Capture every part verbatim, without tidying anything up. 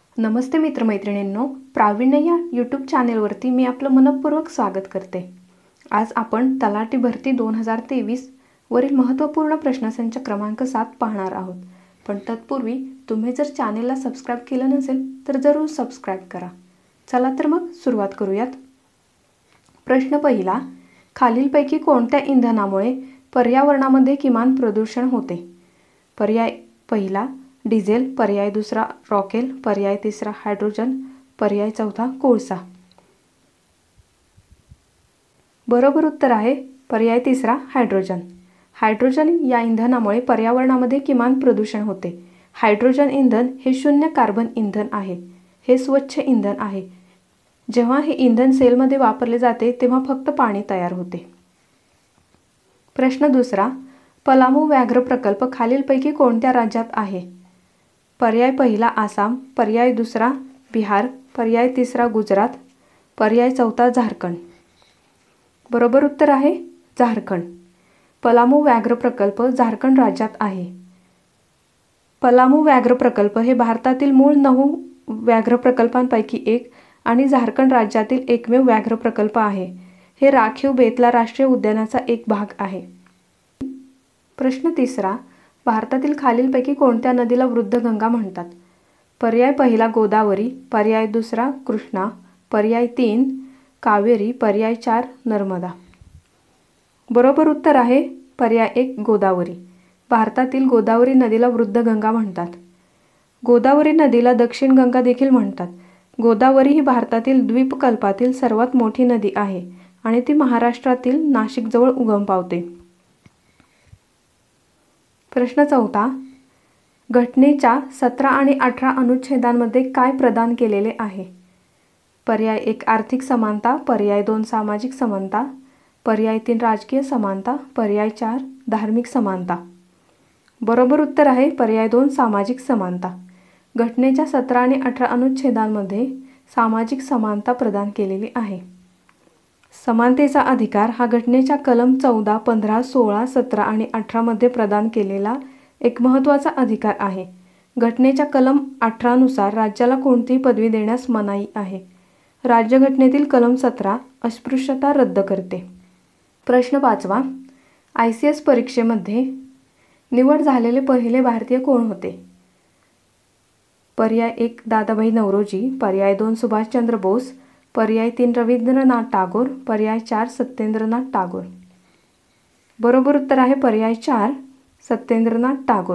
नमस्ते मित्रमैत्रिणींनो, प्रावीण्य या यूट्यूब चॅनेलवरती मी आपलं मनपूर्वक स्वागत करते। आज आपण तलाठी भरती दोन हजार तेवीस वरील महत्त्वपूर्ण प्रश्नसंच क्रमांक सात पाहणार आहोत। पण तत्पूर्वी तुम्ही जर चॅनेलला सबस्क्राइब केलं नसेल तर जरूर सबस्क्राइब करा। चला तर मग सुरुवात करूयात। प्रश्न पहिला, खालीलपैकी कोणत्या इंधनामुळे पर्यावरणामध्ये किमान प्रदूषण होते? पर्याय पहिला डिझेल, पर्याय दुसरा रॉकेल, पर्याय तिसरा हायड्रोजन, पर्याय चौथा कोळसा। बरोबर उत्तर आहे पर्याय तिसरा हायड्रोजन। हायड्रोजन या इंधनामुळे पर्यावरणामध्ये किमान प्रदूषण होते। हायड्रोजन इंधन हे शून्य कार्बन इंधन आहे। हे स्वच्छ इंधन आहे। जेव्हा हे इंधन सेलमध्ये वापरले जाते तेव्हा फक्त पाणी तयार होते। प्रश्न दुसरा, पलामू व्याघ्र प्रकल्प खालीलपैकी कोणत्या राज्यात आहे? पर्याय पहिला आसाम, पर्याय दुसरा बिहार, पर्याय तिसरा गुजरात, पर्याय चौथा झारखंड। बरोबर उत्तर आहे झारखंड। पलामू व्याघ्र प्रकल्प झारखंड राज्यात आहे। पलामू व्याघ्र प्रकल्प हे भारतातील मूळ नऊ व्याघ्र प्रकल्पांपैकी एक आणि झारखंड राज्यातील एकमेव व्याघ्र प्रकल्प आहे। हे राखीव बेतला राष्ट्रीय उद्यानाचा एक भाग आहे। प्रश्न तिसरा, भारतातील खालीलपैकी कोणत्या नदीला वृद्धगंगा म्हणतात? पर्याय पहिला गोदावरी, पर्याय दुसरा कृष्णा, पर्याय तीन कावेरी, पर्याय चार नर्मदा। बरोबर उत्तर आहे पर्याय एक गोदावरी। भारतातील गोदावरी नदीला वृद्धगंगा म्हणतात। गोदावरी नदीला दक्षिण गंगा देखील म्हणतात। गोदावरी ही भारतातील द्वीपकल्पातील सर्वात मोठी नदी आहे आणि ती महाराष्ट्रातील नाशिकजवळ उगम पावते। प्रश्न चौथा, घटनेच्या सतरा आणि अठरा अनुच्छेदांमध्ये काय प्रदान केलेले आहे? पर्याय एक आर्थिक समानता, पर्याय दोन सामाजिक समानता, पर्याय तीन राजकीय समानता, पर्याय चार धार्मिक समानता। बरोबर उत्तर आहे पर्याय दोन सामाजिक समानता। घटनेच्या सतरा आणि अठरा अनुच्छेदांमध्ये सामाजिक समानता प्रदान केलेली आहे। समानतेचा अधिकार हा घटनेच्या कलम चौदा, पंधरा, सोळा, सतरा आणि अठरा मध्ये प्रदान केलेला एक महत्त्वाचा अधिकार आहे। घटनेच्या कलम अठरा नुसार राज्याला कोणतीही पदवी देण्यास मनाई आहे। राज्यघटनेतील कलम सतरा अस्पृश्यता रद्द करते। प्रश्न पाचवा, आय सी एस परीक्षेमध्ये निवड झालेले पहिले भारतीय कोण होते? पर्याय एक दादाभाई नौरोजी, पर्याय दोन सुभाषचंद्र बोस, पर्याय तीन रवींद्रनाथ टागोर, पर्याय चार सत्येंद्रनाथ टागोर। बरोबर उत्तर आहे पर्याय चार Satyendranath Tagore.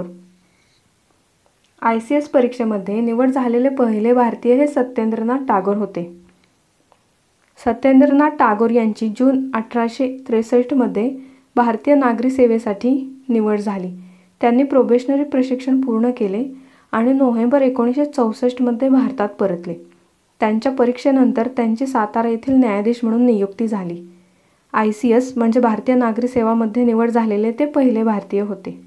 I C S परीक्षेमध्ये निवड झालेले पहिले भारतीय हे सत्येंद्रनाथ टागोर होते। सत्येंद्रनाथ टागोर यांची जून अठराशे त्रेसष्ट मध्ये भारतीय नागरी सेवेसाठी निवड झाली। त्यांनी प्रोबेशनरी प्रशिक्षण पूर्ण केले आणि नोव्हेंबर एकोणीसशे चौसष्ट मध्ये भारतात परतले। त्यांच्या परीक्षेनंतर त्यांची सातारा येथील न्यायाधीश म्हणून नियुक्ती झाली। आय सी एस म्हणजे भारतीय नागरी सेवामध्ये निवड झालेले ते पहिले भारतीय होते।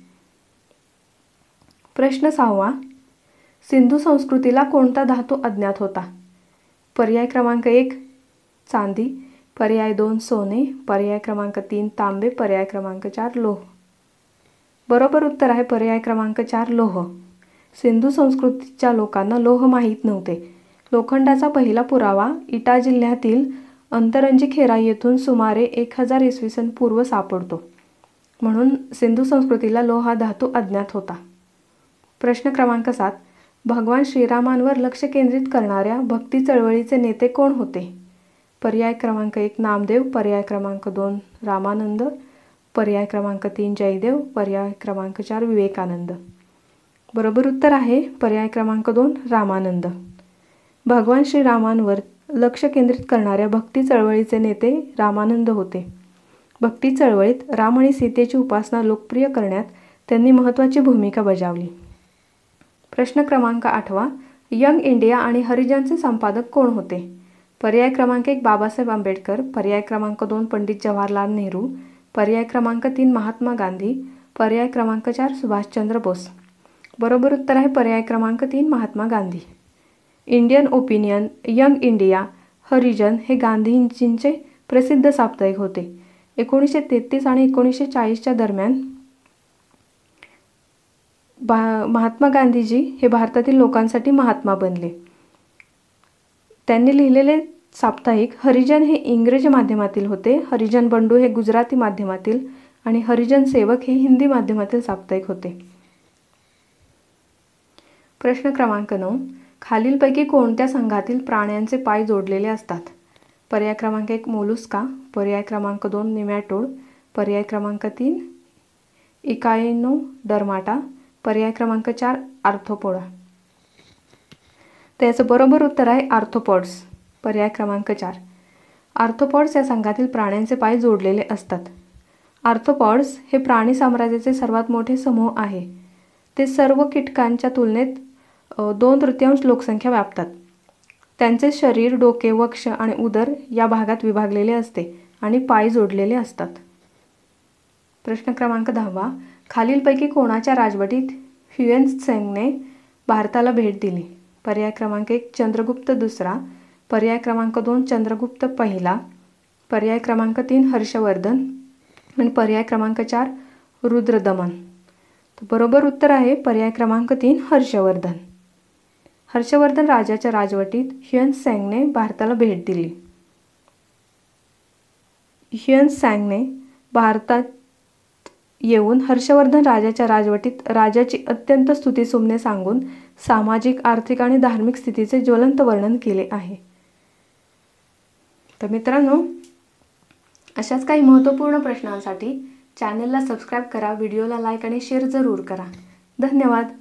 प्रश्न सहावा, सिंधू संस्कृतीला कोणता धातू अज्ञात होता? पर्याय क्रमांक एक चांदी, पर्याय दोन सोने, पर्याय क्रमांक तीन तांबे, पर्याय क्रमांक चार लोह। बरोबर उत्तर आहे पर्याय क्रमांक चार लोह। सिंधू संस्कृतीच्या लोकांना लोह माहीत नव्हते। लोखंडाचा पहिला पुरावा इटा जिल्ह्यातील अंतरंजी खेरा येथून सुमारे एक हजार इसवी सन पूर्व सापडतो। म्हणून सिंधू संस्कृतीला लोह हा धातू अज्ञात होता। प्रश्न क्रमांक सात, भगवान श्रीरामांवर लक्ष केंद्रित करणाऱ्या भक्ती चळवळीचे नेते कोण होते? पर्याय क्रमांक एक नामदेव, पर्याय क्रमांक दोन रामानंद, पर्याय क्रमांक तीन जयदेव, पर्याय क्रमांक चार विवेकानंद। बरोबर उत्तर आहे पर्याय क्रमांक दोन रामानंद। भगवान श्रीरामांवर लक्ष केंद्रित करणाऱ्या भक्ती चळवळीचे नेते रामानंद होते। भक्ती चळवळीत राम आणि सीतेची उपासना लोकप्रिय करण्यात त्यांनी महत्त्वाची भूमिका बजावली। प्रश्न क्रमांक आठवा, यंग इंडिया आणि हरिजनचे संपादक कोण होते? पर्याय क्रमांक एक बाबासाहेब आंबेडकर, पर्याय क्रमांक दोन पंडित जवाहरलाल नेहरू, पर्याय क्रमांक तीन महात्मा गांधी, पर्याय क्रमांक चार सुभाषचंद्र बोस। बरोबर उत्तर आहे पर्याय क्रमांक तीन Mahatma Gandhi. Indian Opinion, Young India, Harijan हे गांधीजींचे प्रसिद्ध साप्ताहिक होते। एकोणीसशे तेहतीस आणि एकोणीसशे चाळीसच्या दरम्यान महात्मा गांधीजी हे भारतातील लोकांसाठी महात्मा बनले। त्यांनी लिहिलेले साप्ताहिक हरिजन हे इंग्रजी माध्यमातील होते, हरिजन बंडू हे गुजराती माध्यमातील आणि हरिजन सेवक हे हिंदी माध्यमातील साप्ताहिक होते. प्रश्न क्रमांक नऊ. खालीलपैकी कोणत्या संघातील प्राण्यांचे पाय जोडलेले असतात? पर्याय क्रमांक एक मोलुस्का, पर्याय क्रमांक दोन निमॅटोड, पर्याय क्रमांक तीन इकायनोडर्माटा, पर्याय क्रमांक चार आर्थ्रोपोडा. त्याचं बरोबर उत्तर आहे आर्थ्रोपॉड्स, पर्याय क्रमांक चार. आर्थ्रोपॉड्स या संघातील प्राण्यांचे पाय जोडलेले असतात. आर्थ्रोपॉड्स हे प्राणी साम्राज्याचे सर्वात मोठे समूह आहे. ते सर्व कीटकांच्या तुलनेत दोन तृतीयांश लोकसंख्या व्यापतात. त्यांचे शरीर डोके, वक्ष आणि उदर या भागात विभागलेले असते आणि पाय जोडलेले असतात. प्रश्न क्रमांक दहावा. खालीलपैकी कोणाच्या राजवटीत ह्युएन भारताला भेट दिली? पर्याय क्रमांक एक चंद्रगुप्त दुसरा, पर्याय क्रमांक दोन चंद्रगुप्त पहिला, पर्याय क्रमांक तीन हर्षवर्धन आणि पर्याय क्रमांक चार रुद्रदमन. बरोबर उत्तर आहे पर्याय क्रमांक तीन हर्षवर्धन. हर्षवर्धन राजाच्या राजवटीत ह्युएन भारताला भेट दिली. ह्युएन भारतात येऊन हर्षवर्धन राजाच्या राजवटीत राजाची अत्यंत स्तुतिसुमने सांगून सामाजिक, आर्थिक आणि धार्मिक स्थितीचे ज्वलंत वर्णन केले आहे. तर मित्रांनो, अशाच काही महत्त्वपूर्ण प्रश्नांसाठी चॅनलला सबस्क्राईब करा, व्हिडिओला लाईक आणि शेअर जरूर करा. धन्यवाद.